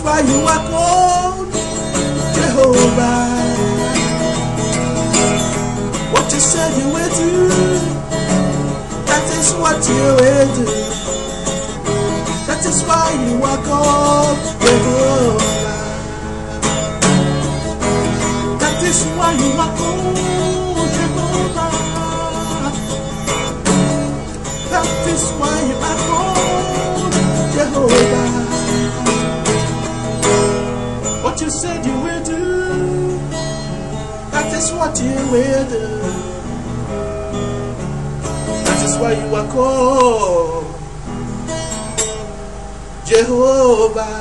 why you are called Jehovah. What you said you will do, that is what you will do. That is why you are called Jehovah. That is why you are called Jehovah. That is why you are called Jehovah. What you said you will do, that is what you will do. That is why you are called Jehovah.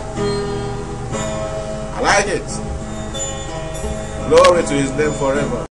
I like it. Glory to his name forever.